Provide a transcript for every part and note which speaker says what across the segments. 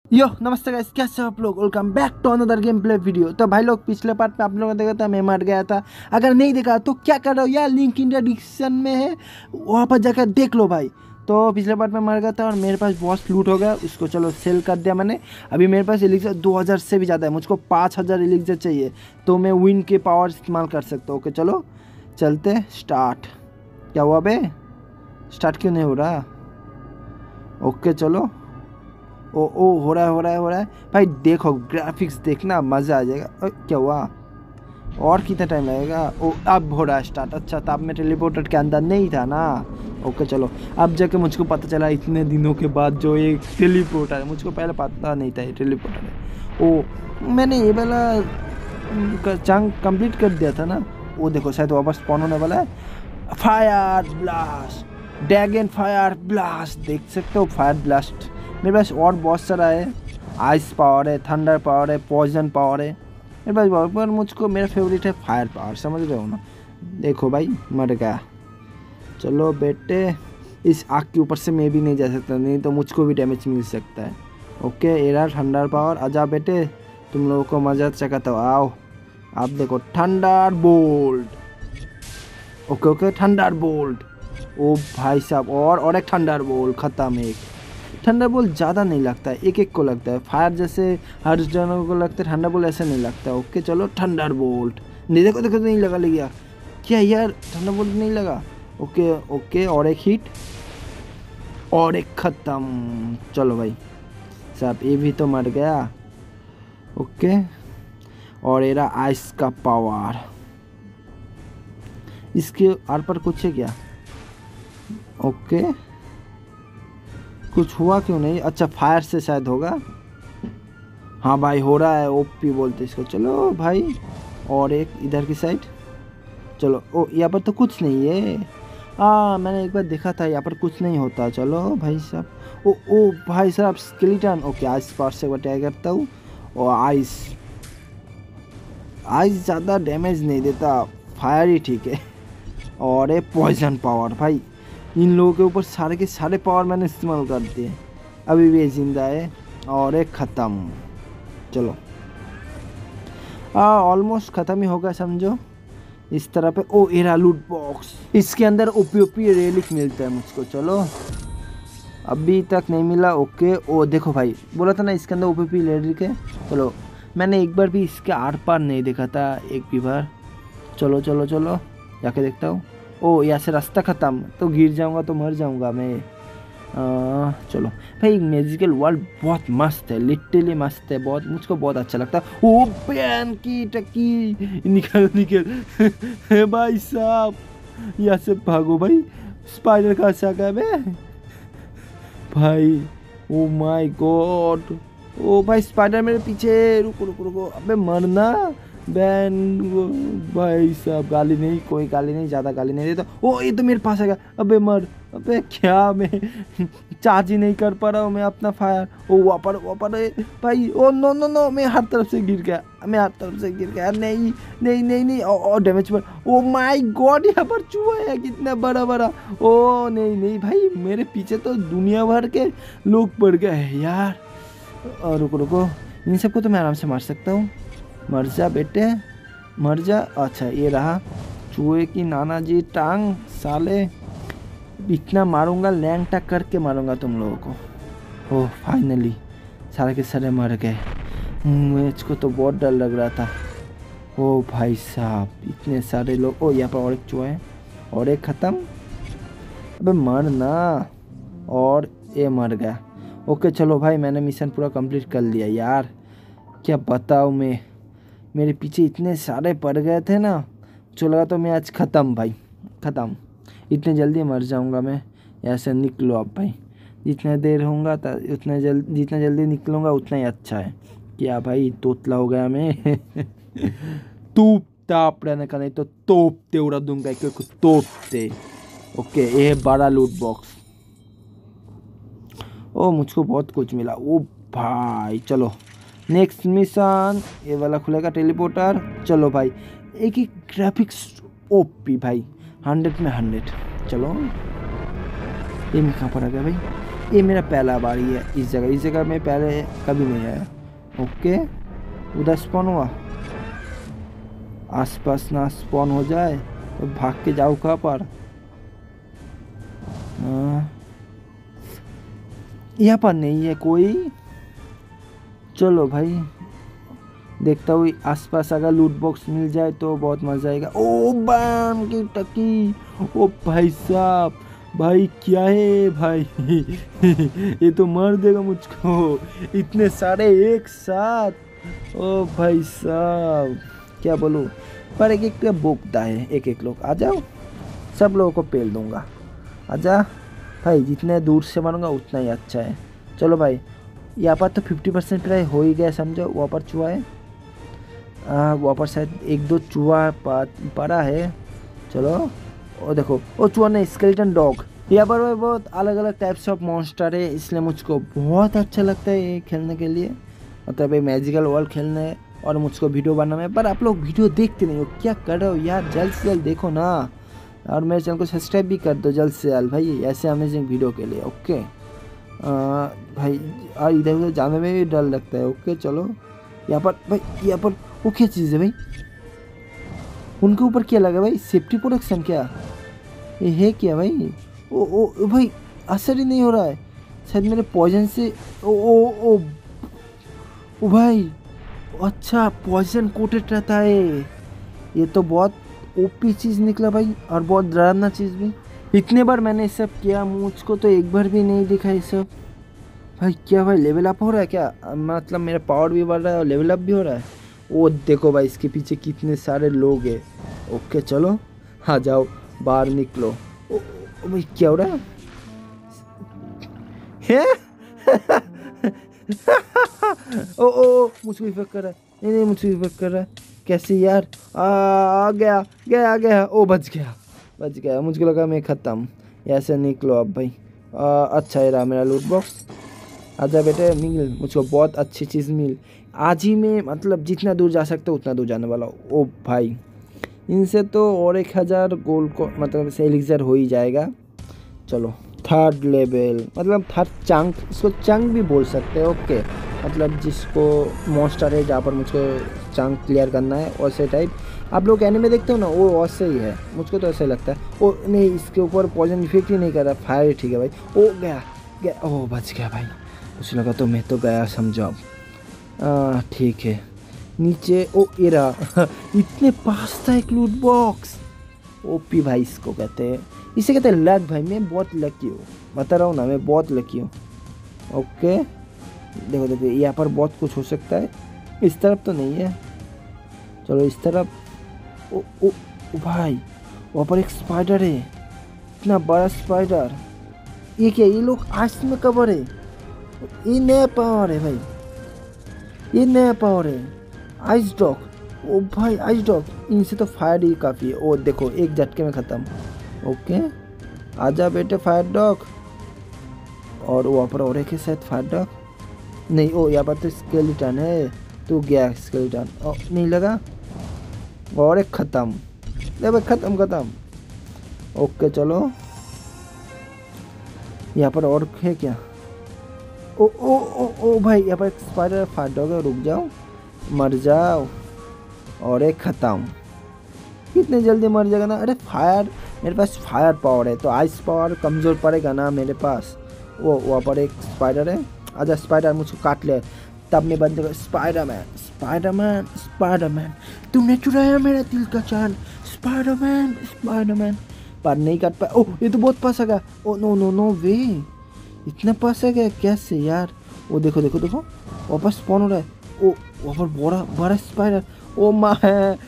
Speaker 1: यो नमस्ते गाइस, कैसे हो आप लोग। Welcome back to another game play video. तो भाई लोग, पिछले पार्ट में आप लोगों ने देखा था मैं मर गया था। अगर नहीं देखा तो क्या कर रहे हो यार, लिंक इंडिया डिस्क्रिप्शन में है, वहाँ पर जाकर देख लो भाई। तो पिछले पार्ट में मर गया था और मेरे पास बहुत लूट हो गया, उसको चलो सेल कर दिया मैंने। अभी मेरे पास एलिक्सर 2000 से भी ज़्यादा है, मुझको 5000 एलिक्सर चाहिए, तो मैं विन के पावर इस्तेमाल कर सकता हूँ। ओके चलो चलते। स्टार्ट। क्या हुआ बे, स्टार्ट क्यों नहीं हो रहा। ओके चलो। ओ हो रहा है भाई। देखो ग्राफिक्स देखना, मज़ा आ जाएगा। क्या हुआ, और कितना टाइम लगेगा। ओ अब हो रहा है स्टार्ट। अच्छा, तब मैं टेलीपोर्टर के अंदर नहीं था ना। ओके चलो, अब जाके मुझको पता चला इतने दिनों के बाद जो एक टेलीपोर्टर है, मुझको पहले पता नहीं था ये टेलीपोर्टर है। ओ मैंने ये वाला चंक कंप्लीट कर दिया था ना। वो देखो शायद वापस स्पॉन होने वाला है। Fire blast, dragon fire blast, देख सकते हो फायर ब्लास्ट। मेरे पास और बहुत सारा है, आइस पावर है, थंडर पावर है, पॉइजन पावर है मेरे पास बहुत, पर मुझको मेरा फेवरेट है फायर पावर, समझ रहे हो ना। देखो भाई मर गया। चलो बेटे, इस आग के ऊपर से मैं भी नहीं जा सकता, नहीं तो मुझको भी डैमेज मिल सकता है। ओके एरा थंडर पावर, आजा बेटे, तुम लोगों को मजा चकाता हो, आओ। आप देखो thunder bolt. Okay thunder bolt. ओ भाई साहब, और एक थंडर बोल्ट खत्म। एक ठंडा बोल ज़्यादा नहीं लगता है, एक एक को लगता है। फायर जैसे हर जनों को लगता है, ठंडा बोल ऐसे नहीं लगता। ओके चलो थंडर बोल्ट। नहीं देखो देखो, नहीं लगा लिया क्या यार, ठंडा बोल्ट नहीं लगा। ओके ओके, और एक हिट और एक ख़त्म। चलो भाई साहब, ये भी तो मर गया। ओके, और ये रहा आइस का पावर। इसके आर पर कुछ है क्या। ओके, कुछ हुआ क्यों नहीं। अच्छा फायर से शायद होगा। हाँ भाई हो रहा है, ओपी बोलते इसको। चलो भाई, और एक इधर की साइड। चलो ओ, यहाँ पर तो कुछ नहीं है। मैंने एक बार देखा था, यहाँ पर कुछ नहीं होता। चलो भाई साहब। ओ भाई साहब स्केलेटन। ओके आइस पावर से ट्राई करता हूँ। और आइस आइस ज़्यादा डैमेज नहीं देता, फायर ही ठीक है। और ये पॉइजन पावर, भाई इन लोगों के ऊपर सारे के सारे पावर मैंने इस्तेमाल कर दिए, अभी भी जिंदा है। और एक ख़त्म। चलो ऑलमोस्ट ख़त्म ही होगा समझो। इस तरह पे ओ एरा लूट बॉक्स, इसके अंदर ओपी रेलिक मिलता है मुझको। चलो अभी तक नहीं मिला। ओके ओ देखो भाई, बोला था ना इसके अंदर ओपी रेलिक है। चलो मैंने एक बार भी इसके आर पार नहीं देखा था, एक भी बार। चलो चलो चलो जाके देखता हूँ। ओ यहाँ से रास्ता ख़त्म, तो गिर जाऊँगा तो मर जाऊँगा मैं। चलो भाई, मैजिकल वर्ल्ड बहुत मस्त है, लिटरली मस्त है, बहुत मुझको बहुत अच्छा लगता है। ओ पैन की टकी, निकल निकल। भाई साहब यहाँ से भागो भाई, स्पाइडर का अच्छा क्या है भाई। ओ माय गॉड, ओ भाई स्पाइडर मेरे पीछे। रुको रुको रुको, अबे मरना बैन। भाई साहब गाली नहीं, कोई गाली नहीं, ज़्यादा गाली नहीं देता। ओ ये तो मेरे पास आएगा, अबे मर। अबे क्या मैं चार्ज ही नहीं कर पा रहा हूँ मैं अपना फायर। ओ वापर भाई। ओ नो नो नो, मैं हर तरफ से गिर गया, मैं हर तरफ से गिर गया। नहीं नहीं नहीं नहीं, और डैमेज पर। ओ माय गॉड, यहाँ पर चूहा है कितना बड़ा बड़ा। ओ नहीं नहीं भाई, मेरे पीछे तो दुनिया भर के लोग पड़ गए हैं यार। रुको रुको, इन सबको तो मैं आराम से मार सकता हूँ। मर जा बेटे मर जा। अच्छा ये रहा चूहे की नाना जी टांग, साले इतना मारूंगा, लैंग टक करके मारूंगा तुम लोगों को। ओह फाइनली सारे के सारे मर गए। मुझको तो बहुत डर लग रहा था। ओ भाई साहब इतने सारे लोग। ओ यहाँ पर और एक चूहा है, और एक ख़त्म। अबे मर ना, और ये मर गया। ओके चलो भाई, मैंने मिशन पूरा कंप्लीट कर लिया यार। क्या बताऊँ मैं, मेरे पीछे इतने सारे पड़ गए थे ना, मुझे लगा तो मैं आज ख़त्म भाई, ख़त्म। इतने जल्दी मर जाऊंगा मैं। ऐसे निकलो अब भाई, जितना देर होगा उतना जितना जल्दी निकलूँगा उतना ही अच्छा है। क्या भाई तोतला हो गया मैं। तूप ताप रहने का, नहीं तो तोपते उड़ा दूंगा एक को, तोपते। ओके ये है बड़ा लूट बॉक्स। ओ मुझको बहुत कुछ मिला। ओ भाई चलो नेक्स्ट मिशन, ये वाला खुलेगा टेलीपोर्टर। चलो भाई, एक एक ग्राफिक्स ओपी भाई, 100 में 100। चलो ये मैं कहाँ पर आ गया भाई। ये मेरा पहला बारी है इस जगह में पहले कभी नहीं आया। ओके, उधर स्पॉन हुआ, आसपास ना स्पॉन हो जाए तो भाग के जाओ कहाँ पर। यहाँ पर नहीं है कोई। चलो भाई देखता हूँ आसपास अगर लूट बॉक्स मिल जाए तो बहुत मजा आएगा। ओ बैम की टकी, ओ भाई साहब, भाई क्या है भाई ये तो मार देगा मुझको, इतने सारे एक साथ। ओ भाई साहब क्या बोलूँ, पर एक एक बोकता है, एक एक लोग। आ जाओ, सब लोगों को पेल दूंगा। आजा भाई, जितने दूर से मारूंगा उतना ही अच्छा है। चलो भाई, यहाँ पर तो 50% प्राय हो ही गया समझो। वहाँ पर चूहा है, वहाँ पर शायद एक दो चूहा पड़ा है। चलो, ओ देखो, ओ चूहा नहीं, स्केलेटन डॉग। यहाँ पर भाई बहुत अलग अलग टाइप्स ऑफ मॉन्स्टर है, इसलिए मुझको बहुत अच्छा लगता है ये खेलने के लिए। मतलब ये मैजिकल वर्ल्ड खेलना है और मुझको वीडियो बनाना है, पर आप लोग वीडियो देखते नहीं हो, क्या कर रहे हो यार? जल्द से जल्द देखो ना, और मेरे चैनल को सब्सक्राइब भी कर दो जल्द से जल्द भाई, ऐसे अमेजिंग वीडियो के लिए। ओके भाई, और इधर उधर जाने में भी डर लगता है। ओके चलो, यहाँ पर भाई, यहाँ पर वो क्या चीज़ है भाई? उनके ऊपर क्या लगा भाई? सेफ्टी प्रोटेक्शन क्या? ये है क्या भाई? ओ भाई, असर ही नहीं हो रहा है शायद मेरे पॉइजन से। ओ भाई, अच्छा पॉइजन कोटेड रहता है। ये तो बहुत ओपी चीज़ निकला भाई, और बहुत डरावना चीज़ भी। इतने बार मैंने ये सब किया, मुझको तो एक बार भी नहीं दिखा ये सब। भाई क्या भाई, लेवल अप हो रहा है क्या? मतलब मेरा पावर भी बढ़ रहा है और लेवल अप भी हो रहा है। वो देखो भाई, इसके पीछे कितने सारे लोग हैं। ओके चलो, आ जाओ बाहर निकलो। ओ भाई क्या हो रहा है? ओ मुझको इफेक्ट कर रहा है। नहीं मुझको इफेक्ट कर रहा है। कैसे यार? आ गया। ओ बच गया। मुझको लगा मैं ख़त्म। ऐसे निकलो अब भाई। अच्छा है रहा मेरा लूट बॉक्स। आजा बेटे, मिल मुझको बहुत अच्छी चीज़ मिल। आज ही में मतलब जितना दूर जा सकते उतना दूर जाने वाला हूँ। ओ भाई, इनसे तो और 1000 गोल्ड को मतलब से एलिक्सर हो ही जाएगा। चलो, थर्ड लेवल मतलब थर्ड चंक, इसको चंक भी बोल सकते हैं। ओके, मतलब जिसको मॉन्स्टर है जहाँ पर मुझको चंक क्लियर करना है, वैसे टाइप। आप लोग एनिमे देखते हो ना, वो वैसे ही है, मुझको तो ऐसा ही लगता है। ओ नहीं, इसके ऊपर पॉइजन इफेक्ट ही नहीं कर रहा, फायर ठीक है भाई। ओ गया, ओ बच गया भाई। कुछ लगा तो मैं तो गया समझो अब। ठीक है, नीचे ओ एरा इतने पास था एक लूट बॉक्स। ओपी भाई इसको कहते हैं, इसे कहते हैं लक भाई। मैं बहुत लकी हूँ, बता रहा हूँ ना, मैं बहुत लकी हूँ। ओके देखो यहाँ पर बहुत कुछ हो सकता है। इस तरफ तो नहीं है, चलो इस तरफ। ओ भाई, वहाँ पर एक स्पाइडर है, इतना बड़ा स्पाइडर। ये क्या, ये लोग आइस में कवर है। ये नया पावर है भाई, ये नया पावर है, आइस डॉग। ओ भाई आइस डॉग, इनसे तो फायर ही काफ़ी है। ओ देखो, एक झटके में ख़त्म। ओके आजा बेटे फायर डॉग। और वहाँ पर और एक है शायद फायर डॉग। नहीं, ओ यहाँ पर तो स्केलेटन है। तू गया स्केलेटन, ओ नहीं लगा। और एक ख़त्म, ले भाई ख़त्म। ओके चलो, यहाँ पर और है क्या? ओ भाई, यहाँ पर एक स्पाइडर फायर डॉग है। रुक जाओ, मर जाओ। और एक ख़त्म। कितने जल्दी मर जाएगा ना। अरे फायर, मेरे पास फायर पावर है तो आइस पावर कमज़ोर पड़ेगा ना मेरे पास। वो वहाँ पर एक स्पाइडर है। आजा स्पाइडर, मुझको काट ले तब मैं बंद कर। स्पाइडरमैन, तुमने चुराया मेरा दिल का चैन। स्पाइडरमैन, पर नहीं काट पाया। ओह ये तो बहुत पास आ गया। ओ नो वे, इतना पास आ गया कैसे यार? वो देखो वापस स्पॉन हो रहा है। ओ वहाँ पर बड़ा स्पाइडर। ओ माँ है,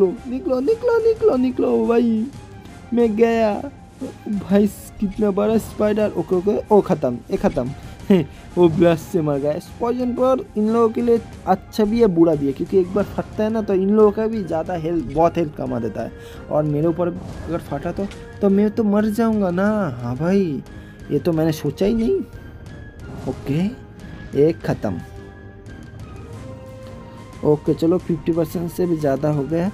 Speaker 1: निकलो भाई, मैं गया भाई। कितना बड़ा स्पाइडर। ओके ओ ख़त्म। वो ब्लस्ट से मर गया। पॉइजन पर इन लोगों के लिए अच्छा भी है बुरा भी है, क्योंकि एक बार फटता है ना तो इन लोगों का भी ज़्यादा बहुत हेल्थ कमा देता है। और मेरे ऊपर अगर फटा तो मैं तो मर जाऊंगा ना। हाँ भाई, ये तो मैंने सोचा ही नहीं। ओके, एक ख़त्म। ओके चलो, 50% से भी ज़्यादा हो गया।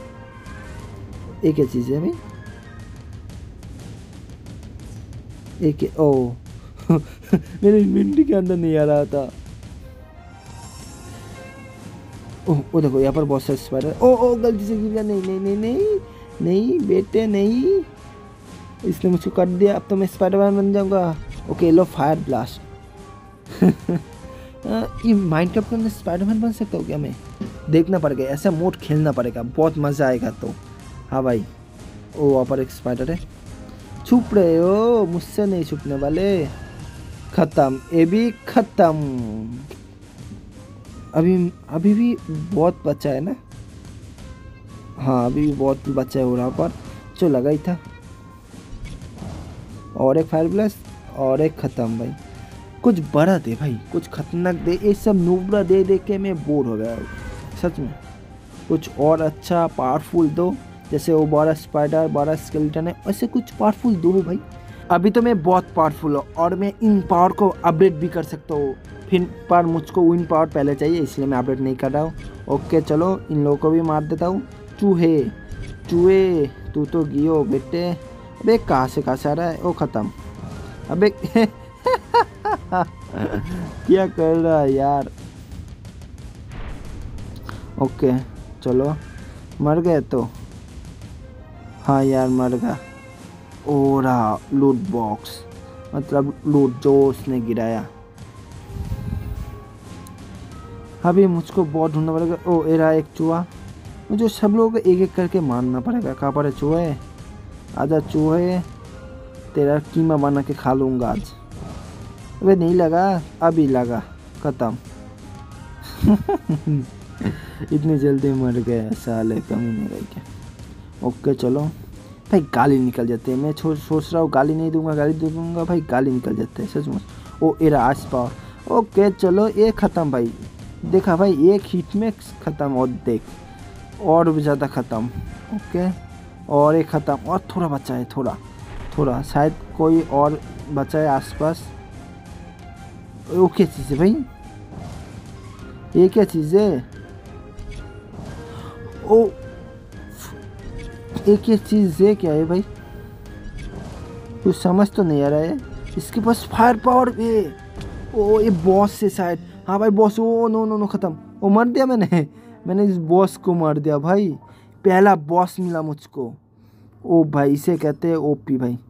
Speaker 1: एक क्या चीज़ है भाई? एक ओ मेरे इन्वेंटरी के अंदर नहीं आ रहा था। ओह ओ देखो यहाँ पर बहुत सारे स्पाइडर। ओ गलती से गिर गया। नहीं नहीं नहीं नहीं नहीं बेटे नहीं, इसने मुझको काट दिया। अब तो मैं स्पाइडरमैन बन जाऊंगा। ओके लो फायर ब्लास्ट। ये माइनक्राफ्ट के अंदर स्पाइडरमैन बन सकता हूँ क्या मैं? देखना पड़ेगा, ऐसा मोड खेलना पड़ेगा, बहुत मज़ा आएगा। तो हाँ भाई, ओ वहाँ पर एक स्पाइडर है। छुप रहे हो, मुझसे नहीं छुपने वाले। खत्म, ये भी खत्म। अभी भी बहुत बचा है ना? हाँ अभी भी बहुत बचा है वहाँ पर, जो लगा ही था। और एक फायर ब्लास्ट और एक खत्म। भाई कुछ बड़ा दे भाई, कुछ खतरनाक दे। ये सब नूबरा दे दे के मैं बोर हो गया सच में। कुछ और अच्छा पावरफुल दो, जैसे वो बड़ा स्पाइडर बड़ा स्केलेटन है, ऐसे कुछ पावरफुल दो भाई। अभी तो मैं बहुत पावरफुल हूँ और मैं इन पावर को अपडेट भी कर सकता हूँ। फिर पर मुझको विन पावर पहले चाहिए, इसलिए मैं अपडेट नहीं कर रहा हूँ। ओके चलो इन लोगों को भी मार देता हूँ। चूहे चूहे तू तो गियो बेटे। अबे कहाँ से आ रहा है? ओ ख़त्म। अबे क्या कर रहा है यार? ओके चलो, मर गए तो? हाँ यार मर गया। ओ रहा लूट बॉक्स, मतलब लूट जो उसने गिराया। अभी मुझको बहुत ढूंढना पड़ेगा। ओ ए रहा एक चूहा। मुझे सब लोगों को एक एक करके मारना पड़ेगा। कहाँ पर है चूहे? आजा चूहे, तेरा कीमा बना के खा लूँगा आज। अबे नहीं लगा, अभी लगा, खत्म। इतने जल्दी मर गए साले, कमी नहीं रही क्या? ओके चलो भाई, गाली निकल जाते हैं। मैं सोच रहा हूँ गाली नहीं दूंगा, गाली दूंगा भाई गाली निकल जाते हैं सच में। ओ एरा आस पावर। ओके चलो ये ख़त्म भाई। देखा भाई एक हिट में ख़त्म, और देख और भी ज़्यादा ख़त्म। ओके और एक ख़त्म, और थोड़ा बचा है, थोड़ा शायद कोई और बचा है आसपास। वो क्या चीज़ है भाई? ये क्या चीज़ है? ओ एक ये चीज़ है क्या है भाई? कुछ समझ तो नहीं आ रहा है। इसके पास फायर पावर भी है। ओ ये बॉस से शायद। हाँ भाई बॉस। ओ नो ख़त्म। वो मार दिया मैंने इस बॉस को मार दिया भाई। पहला बॉस मिला मुझको। ओ भाई इसे कहते हैं ओपी भाई।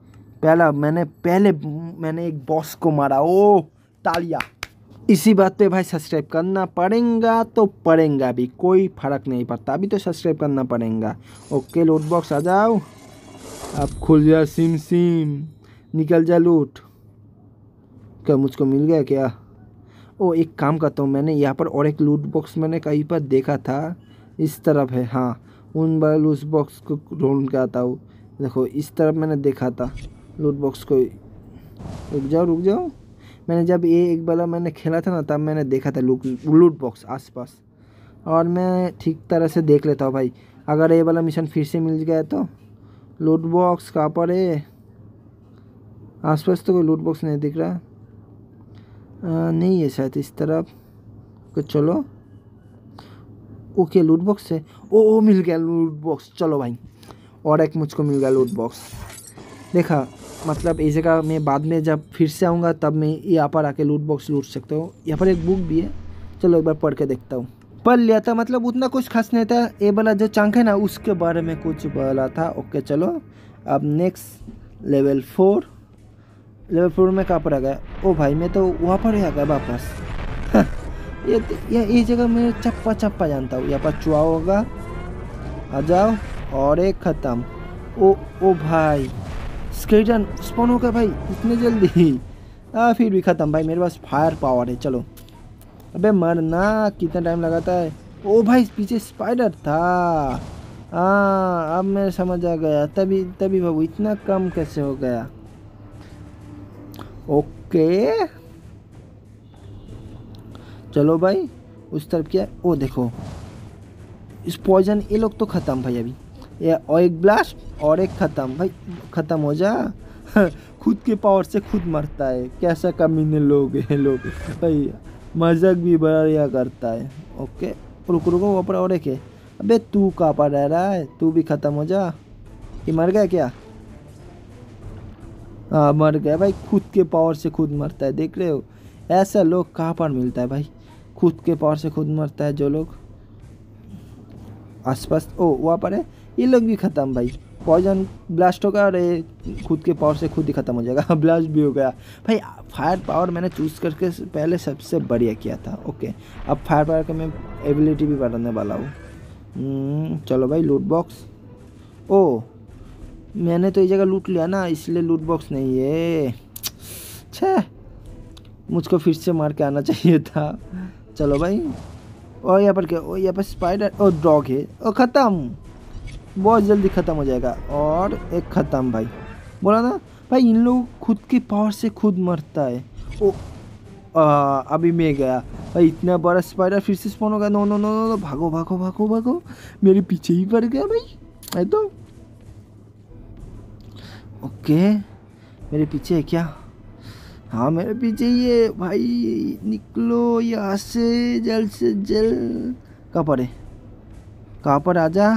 Speaker 1: मैंने एक बॉस को मारा। ओ तालिया। इसी बात पे भाई सब्सक्राइब करना पड़ेगा, तो पड़ेगा भी, कोई फर्क नहीं पड़ता, अभी तो सब्सक्राइब करना पड़ेगा। ओके लूट बॉक्स आ जाओ, अब खुल जा सिम निकल जा लूट। क्या मुझको मिल गया क्या? ओ एक काम करता हूँ, मैंने यहाँ पर और एक लूट बॉक्स मैंने कहीं पर देखा था, इस तरफ है। हाँ उन बार लूट बॉक्स को ढूंढ के आता हूँ। देखो इस तरफ मैंने देखा था लूट बॉक्स को। रुक जाओ। मैंने जब ये एक बार मैंने खेला था ना, तब मैंने देखा था लूट बॉक्स आसपास, और मैं ठीक तरह से देख लेता हूँ भाई। अगर ये वाला मिशन फिर से मिल गया तो। लूट बॉक्स कहाँ पर है? आसपास तो कोई लूट बॉक्स नहीं दिख रहा। नहीं है शायद इस तरफ। कुछ चलो। ओके लूट बॉक्स है। ओ मिल गया लूट बॉक्स। चलो भाई और एक मुझको मिल गया लूट बॉक्स। देखा मतलब इस जगह मैं बाद में जब फिर से आऊँगा तब मैं यहाँ पर आके लूट बॉक्स लूट सकता हूँ। यहाँ पर एक बुक भी है, चलो एक बार पढ़ के देखता हूँ। पढ़ लिया था, मतलब उतना कुछ खास नहीं था। ये वाला जो चंक है ना उसके बारे में कुछ बोला था। ओके चलो अब नेक्स्ट लेवल 4 में कहाँ पर आ गया? ओ भाई मैं तो वहाँ पर ही आ गया वापस। ये जगह मैं चप्पा जानता हूँ। यहाँ पर चुहा होगा, आ जाओ, और एक ख़त्म। ओ भाई स्केलेटन स्पॉन हो गया भाई इतने जल्दी। फिर भी ख़त्म भाई, मेरे पास फायर पावर है। चलो अबे मरना, कितना टाइम लगाता है? ओ भाई पीछे स्पाइडर था। हाँ अब मैं समझ आ गया, तभी बाबू इतना कम कैसे हो गया। ओके चलो भाई उस तरफ क्या है? ओ देखो इस पॉइजन, ये लोग तो ख़त्म भाई अभी। ये और एक ब्लास्ट और एक ख़त्म भाई, ख़त्म हो जा। खुद के पावर से खुद मरता है, कैसा कमीने लोग हैं लोग भाई, मजाक भी बढ़िया करता है। ओके रुको वहाँ पर और एक है। अबे तू कहाँ पर रह रहा है? तू भी ख़त्म हो जा। ये मर गया क्या? हाँ मर गया भाई, खुद के पावर से खुद मरता है, देख रहे हो। ऐसा लोग कहाँ पर मिलता है भाई, खुद के पावर से खुद मरता है जो लोग। आसपास ओ वहाँ पर है, ये लोग भी ख़त्म भाई। पॉइजन ब्लास्ट होगा और ये खुद के पावर से खुद ही ख़त्म हो जाएगा। ब्लास्ट भी हो गया भाई। फायर पावर मैंने चूज़ करके पहले सबसे बढ़िया किया था। ओके, अब फायर पावर का मैं एबिलिटी भी बढ़ाने वाला हूँ। चलो भाई, लूट बॉक्स। ओ मैंने तो ये जगह लूट लिया ना, इसलिए लूट बॉक्स नहीं है। छे, मुझको फिर से मार के आना चाहिए था। चलो भाई, और यहाँ पर क्या, ओ यहाँ पर स्पाइडर और डॉग है। ओ ख़त्म, बहुत जल्दी ख़त्म हो जाएगा। और एक ख़त्म भाई, बोला ना भाई, इन लोग खुद के पावर से खुद मरता है। ओ अभी मैं गया भाई, इतना बड़ा स्पाइडर फिर से स्पॉन होगा। नो नो नो नो, भागो भागो भागो भागो, मेरे पीछे ही पड़ गया भाई है तो। ओके, मेरे पीछे है क्या? हाँ मेरे पीछे ही है भाई, निकलो यहाँ से जल्द से जल्द। कहाँ पर है, कहाँ पर? आजा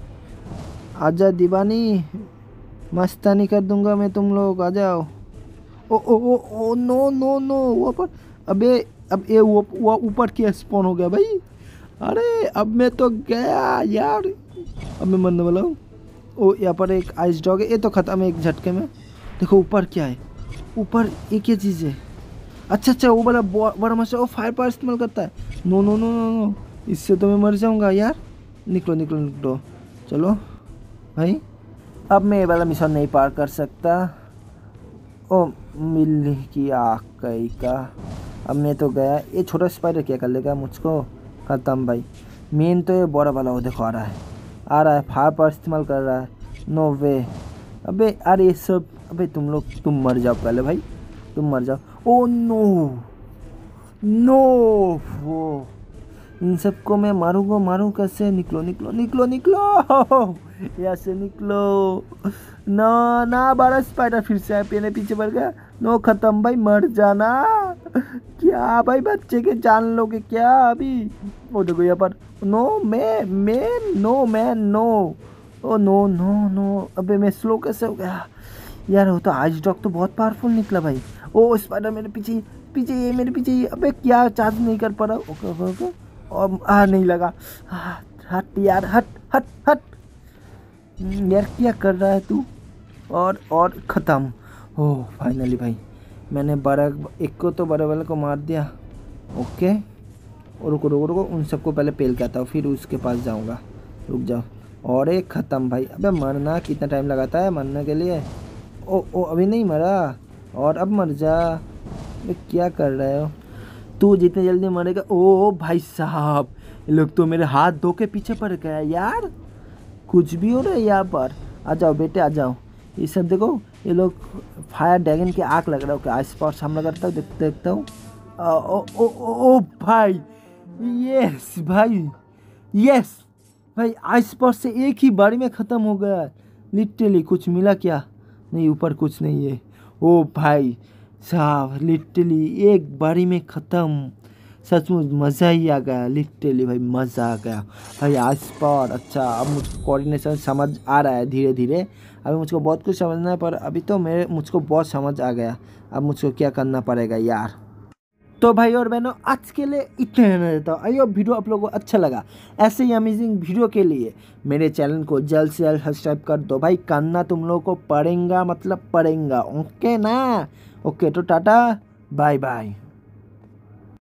Speaker 1: आजा दीवानी, मस्तानी कर दूंगा मैं, तुम लोग आ जाओ। Oh oh oh oh no no no, वहाँ पर। अबे अब ये वो ऊपर क्या स्पॉन हो गया भाई। अरे अब मैं तो गया यार, अब मैं मरने वाला हूँ। ओ यहाँ पर एक आइस डॉग है, ये तो ख़त्म है एक झटके में। देखो ऊपर क्या है, ऊपर एक ही चीज़ है। अच्छा अच्छा, वो वाला बड़ा मछली, वो फायर पावर इस्तेमाल करता है। No no no no no, इससे तो मैं मर जाऊंगा यार। निकलो निकलो निकलो, चलो भाई। अब मैं ये वाला मिशन नहीं पार कर सकता। ओ मिल की आँख कहीं का, अब मैं तो गया। ये छोटा स्पाइडर क्या कर लेगा मुझको? ख़त्म भाई। मेन तो ये बड़ा वाला, वो देखो आ रहा है, आ रहा है, फायर पावर इस्तेमाल कर रहा है। No way. अबे अरे ये सब, अबे तुम लोग, तुम मर जाओ पहले भाई, तुम मर जाओ। ओ नो नो, वो इन सबको मैं मारूंगा, मारूं कैसे? निकलो निकलो निकलो निकलो, यहाँ से निकलो। ना ना, बड़ा स्पाइडर फिर से है, पीने पीछे बढ़ गया। नो ख़त्म भाई, मर जाना। क्या भाई, बच्चे के जान लोगे क्या अभी? वो देखो यहाँ पर। नो मैं no man no. Oh no no no, अबे मैं स्लो कैसे हो गया यार? वो तो आज डॉग तो बहुत पावरफुल निकला भाई। ओ स्पाइडर मेरे पीछे, पीछे ये मेरे पीछे ये। अबे क्या चार्ज नहीं कर पा रहा। ओके ओके ओके, और नहीं लगा। हट यार, हट हट हट। यार क्या कर रहा है तू? और ख़त्म। ओह फाइनली भाई, मैंने बड़ा एक को तो बड़े वाले को मार दिया। ओके, और रुको रुको रुको, उन सबको पहले पेल के आता हूँ, फिर उसके पास जाऊँगा। रुक जाओ। और एक ख़त्म भाई। अबे मरना कितना टाइम लगाता है मरने के लिए? ओ अभी नहीं मरा, और अब मर जा। अबे क्या कर रहे हो तू? जितने जल्दी मरेगा। ओ भाई साहब, ये लोग तो मेरे हाथ धो के पीछे पड़ गया यार। कुछ भी हो रहा है यहाँ पर। आ जाओ बेटे आ जाओ। ये सब देखो, ये लोग फायर ड्रैगन की आँख लग रहा है। आइस पावर सामना करता हूँ, देखता हूँ। ओ ओ ओ भाई, यस भाई, यस भाई, आइस पावर से एक ही बारी में ख़त्म हो गया लिटरली। कुछ मिला क्या? नहीं, ऊपर कुछ नहीं है। ओ भाई साहब, लिटरली एक बारी में ख़त्म। सचमुच मज़ा ही आ गया लिटरली भाई, मज़ा आ गया भाई। आइस पावर, अच्छा अब मुझको कोऑर्डिनेशन समझ आ रहा है धीरे धीरे। अभी मुझको बहुत कुछ समझना है, पर अभी तो मुझको बहुत समझ आ गया। अब मुझको क्या करना पड़ेगा यार। तो भाई और बहनों, आज के लिए इतना रहने देता हूँ। आई होप वीडियो आप लोगों को अच्छा लगा। ऐसे ही अमेजिंग वीडियो के लिए मेरे चैनल को जल्द से जल्द सब्सक्राइब कर दो भाई। करना तुम लोगों को पड़ेगा, मतलब पड़ेगा। ओके ना? ओके तो टाटा बाय बाय।